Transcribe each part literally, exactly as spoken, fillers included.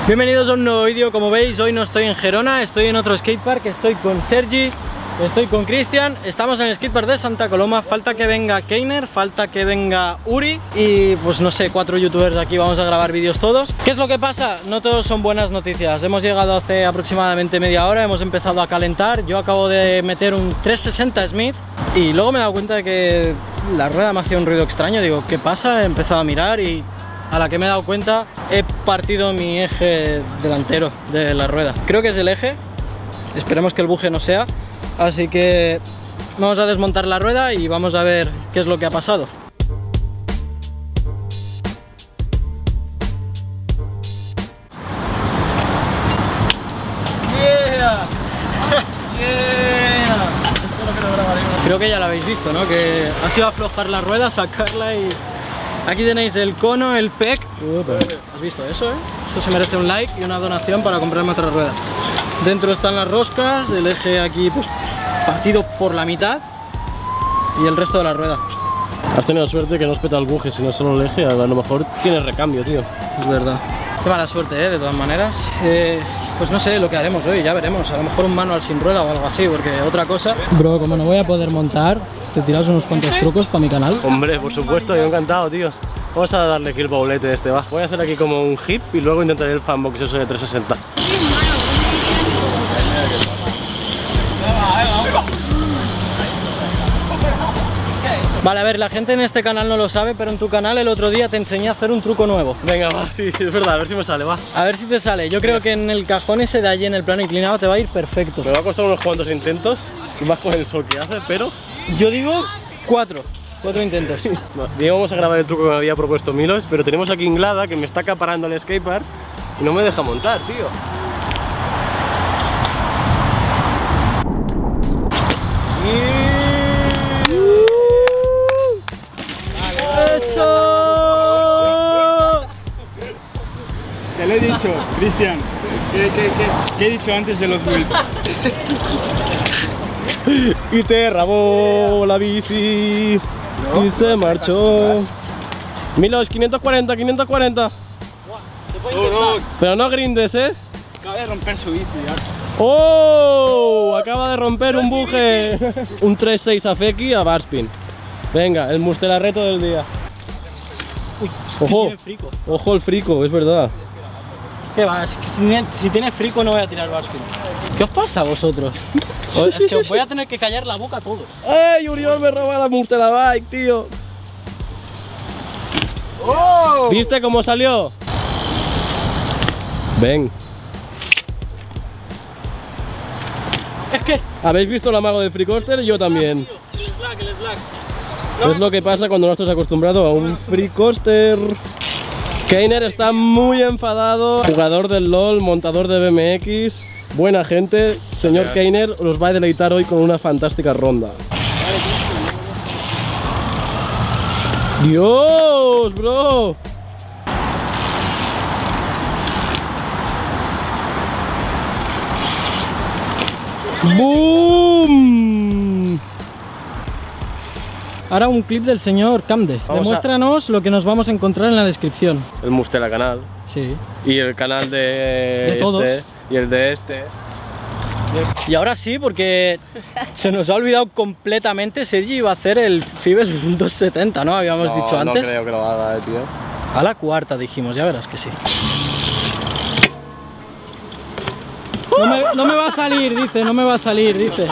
Bienvenidos a un nuevo vídeo. Como veis, hoy no estoy en Gerona, estoy en otro skatepark, estoy con Sergi, estoy con Cristian, estamos en el skatepark de Santa Coloma. Falta que venga Keiner, falta que venga Uri y pues no sé, cuatro youtubers de aquí, vamos a grabar vídeos todos. ¿Qué es lo que pasa? No todos son buenas noticias. Hemos llegado hace aproximadamente media hora, hemos empezado a calentar. Yo acabo de meter un trescientos sesenta Smith y luego me he dado cuenta de que la rueda me hacía un ruido extraño. Digo, ¿qué pasa? He empezado a mirar y a la que me he dado cuenta he partido mi eje delantero de la rueda. Creo que es el eje, esperemos que el buje no sea. Así que vamos a desmontar la rueda y vamos a ver qué es lo que ha pasado. Yeah. Yeah. Creo que ya lo habéis visto, ¿no? Que ha sido aflojar la rueda, sacarla y... aquí tenéis el cono, el P E C. ¿Has visto eso, eh? Eso se merece un like y una donación para comprarme otra rueda. Dentro están las roscas, el eje aquí pues partido por la mitad y el resto de la rueda. Has tenido suerte que no has petado el buje, sino solo el eje. A lo mejor tienes recambio, tío. Es verdad. Qué mala suerte, eh, de todas maneras. Eh, pues no sé lo que haremos hoy, ya veremos. A lo mejor un manual sin rueda o algo así, porque otra cosa... Bro, como no voy a poder montar, ¿te tiras unos cuantos trucos para mi canal? Hombre, por supuesto, yo encantado, tío. Vamos a darle aquí el baulete este, va. Voy a hacer aquí como un hip y luego intentaré el fanbox ese de trescientos sesenta. Vale, a ver, la gente en este canal no lo sabe, pero en tu canal el otro día te enseñé a hacer un truco nuevo. Venga, va, sí, es verdad, a ver si me sale, va. A ver si te sale. Yo creo que en el cajón ese de allí, en el plano inclinado, te va a ir perfecto. Me va a costar unos cuantos intentos, y más con el sol que hace, pero... yo digo cuatro. Cuatro intentos. No, íbamos a grabar el truco que me había propuesto Milos, pero tenemos aquí Inglada que me está acaparando el skatepark y no me deja montar, tío. ¡Eso! Te lo he dicho, Cristian. ¿Qué, qué, qué? ¿Qué he dicho antes de los whips? Y te rabó la bici no, y se marchó. Milos, quinientos cuarenta, quinientos cuarenta. No, no. Pero no grindes, ¿eh? Acaba de romper su bici ya. ¡Oh! Acaba de romper un buje. Un tres seis a Feki a Barspin. Venga, el mustelarreto del día. Uy, ojo, tiene frico. Ojo el frico, es verdad. ¿Qué va? Si tiene, si tiene frico no voy a tirar Barspin. ¿Qué os pasa a vosotros? Es que os voy a tener que callar la boca a todos. ¡Ay, Uriol me roba la Mustelabike, tío! ¡Oh! ¿Viste cómo salió? Ven. Es que... ¿Habéis visto el amago de Free Coaster? Yo también. El slack, el slack. No, es lo que pasa cuando no estás acostumbrado a un Free Coaster. Keiner está muy enfadado. Jugador del LOL, montador de B M X. Buena gente. Señor Keiner los va a deleitar hoy con una fantástica ronda. ¡Dios, bro! ¡Boom! Ahora un clip del señor Camde. Vamos Demuéstranos a... lo que nos vamos a encontrar en la descripción. El Mustela canal. Sí. Y el canal de, de este. todos. Y el de este. Y ahora sí, porque se nos ha olvidado completamente. Sergi iba a hacer el Fibes doscientos setenta, ¿no? Habíamos no, dicho antes. No creo que lo haga, eh, tío. A la cuarta dijimos, ya verás que sí. No me, no me va a salir, dice, no me va a salir, dice.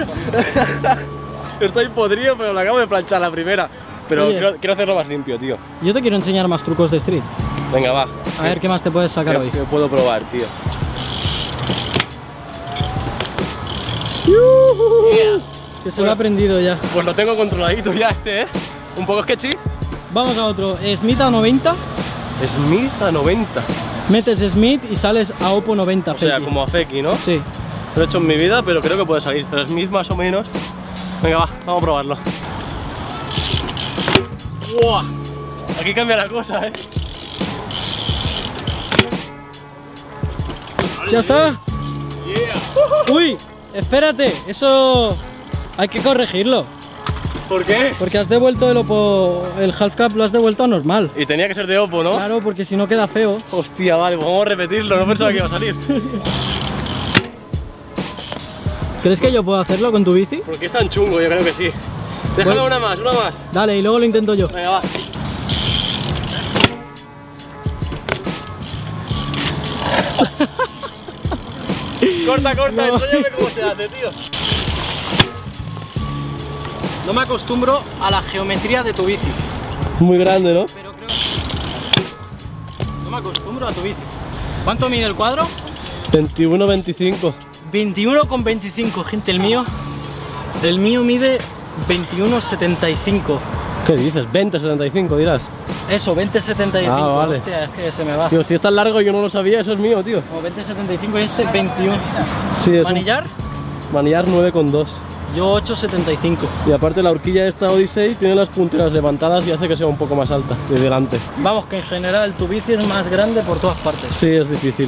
Estoy podrido, pero lo acabo de planchar la primera. Pero quiero, quiero hacerlo más limpio, tío. Yo te quiero enseñar más trucos de street. Venga, va. A ver qué más te puedes sacar hoy. Que puedo probar, tío. Yeah. Que se lo ha aprendido ya. Pues lo tengo controladito ya este, ¿eh? Un poco sketchy. Vamos a otro. Smith a noventa. Smith a noventa. Metes Smith y sales a Oppo noventa. O sea, como a Feki, ¿no? Sí. Lo he hecho en mi vida, pero creo que puede salir. Pero Smith más o menos. Venga, va, vamos a probarlo. ¡Wow! Aquí cambia la cosa, ¿eh? ¿Ya está? Yeah. Uy, espérate, eso hay que corregirlo. ¿Por qué? Porque has devuelto el Oppo, el half cap lo has devuelto a normal. Y tenía que ser de Oppo, ¿no? Claro, porque si no queda feo. Hostia, vale, pues vamos a repetirlo, no pensaba que iba a salir. ¿Crees que yo puedo hacerlo con tu bici? Porque es tan chungo, yo creo que sí. Déjame Pues- una más, una más. Dale, y luego lo intento yo. Venga, va. Corta, corta, No. enséñame cómo se hace, tío. No me acostumbro a la geometría de tu bici. Muy grande, ¿no? Pero creo... No me acostumbro a tu bici. ¿Cuánto mide el cuadro? veintiuno veinticinco. veintiuno con veinticinco, gente, el mío. El mío mide veintiuno setenta y cinco. ¿Qué dices? veinte setenta y cinco dirás. Eso, veinte setenta y cinco. Ah, vale. Hostia, es que se me va. Tío, si es tan largo yo no lo sabía, eso es mío, tío. Como veinte setenta y cinco y este veintiuno. Sí, es un ¿Manillar? manillar nueve coma dos. Yo ocho setenta y cinco. Y aparte la horquilla de esta Odyssey tiene las punteras levantadas y hace que sea un poco más alta de delante. Vamos, que en general tu bici es más grande por todas partes. Sí, es difícil.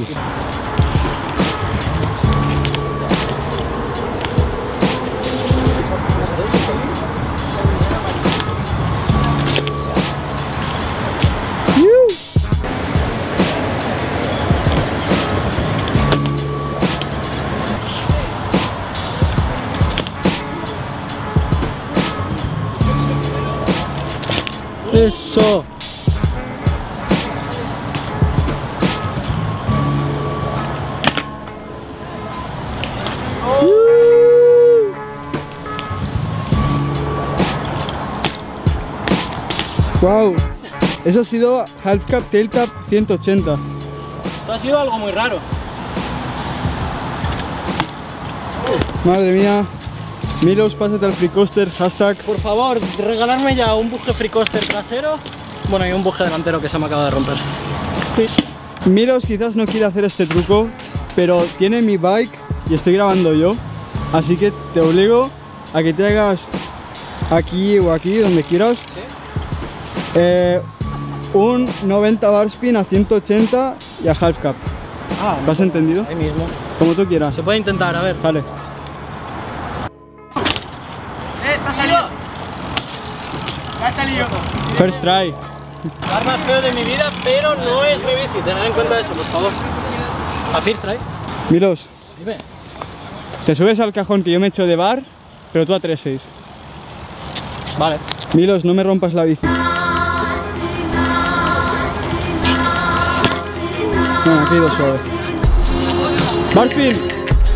Eso. Wow, eso ha sido half cap, tail cap ciento ochenta. Esto ha sido algo muy raro. Madre mía. Milos, pásate al free coaster, hashtag. Por favor, regalarme ya un buje free coaster trasero. Bueno, y un buje delantero que se me acaba de romper. Please. Milos quizás no quiere hacer este truco, pero tiene mi bike y estoy grabando yo. Así que te obligo a que te hagas aquí o aquí, donde quieras. Eh, un noventa bar spin a ciento ochenta y a half cap. Ah, ¿Lo has entendido? ahí mismo. Como tú quieras. Se puede intentar, a ver. Vale. ¡Eh, te ha salido! ¡Me ha salido! First try. El más feo de mi vida, pero no es mi bici. Tened en cuenta eso, por favor. A First Try. Milos, Dime. te subes al cajón que yo me echo de bar, pero tú a tres seis. Vale. Milos, no me rompas la bici. No, aquí dos suave. Bar spin.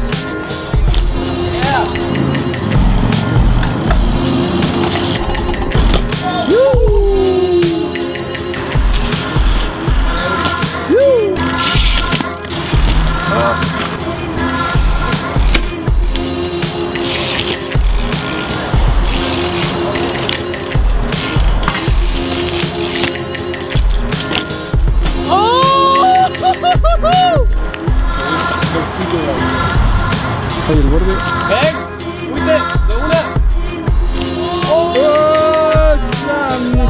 Oye, el borde. ¡Ven! ¡Fuiste! ¡De una! ¡Oh! ¡Me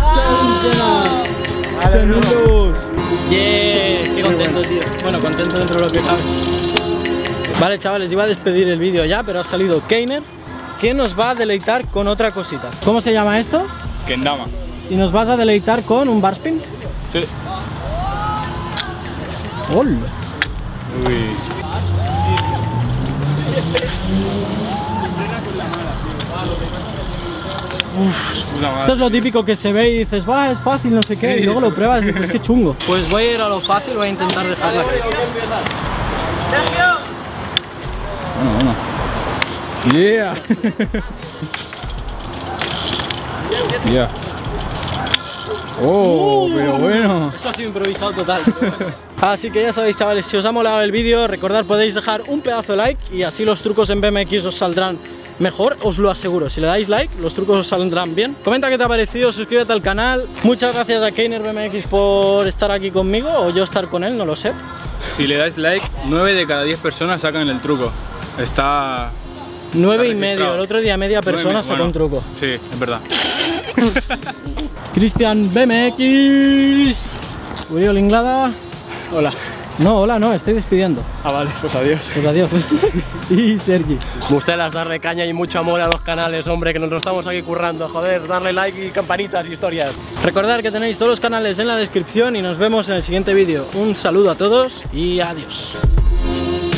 Vale, Milos! Yeah, estoy contento, tío. Bueno, contento dentro de lo que cabe. Vale, chavales, iba a despedir el vídeo ya, pero ha salido Keiner, que nos va a deleitar con otra cosita. ¿Cómo se llama esto? Kendama. Y nos vas a deleitar con un bar spin. Sí. ¡Hola! Uy. Esto es lo típico que se ve y dices, va, es fácil, no sé qué, y luego lo pruebas y dices, qué chungo. Pues voy a ir a lo fácil, voy a intentar dejarla aquí. Bueno, bueno. Yeah. Yeah. Oh, pero bueno. Eso ha sido improvisado total. Así que ya sabéis, chavales, si os ha molado el vídeo, recordad, podéis dejar un pedazo de like y así los trucos en B M X os saldrán mejor, os lo aseguro. Si le dais like, los trucos os saldrán bien. Comenta qué te ha parecido, suscríbete al canal. Muchas gracias a Keiner B M X por estar aquí conmigo, o yo estar con él, no lo sé. Si le dais like, nueve de cada diez personas sacan el truco. Está... Nueve y Está medio, registrado. el otro día media persona Nueve, sacó bueno, un truco. Sí, es verdad. Cristian B M X, Uriol Inglada. Hola. No, hola, no, estoy despidiendo. Ah, vale, pues adiós. Pues adiós. Y Sergi. Mustelas, darle caña y mucho amor a los canales, hombre, que nos lo estamos aquí currando. Joder, darle like y campanitas y historias. Recordad que tenéis todos los canales en la descripción y nos vemos en el siguiente vídeo. Un saludo a todos y adiós.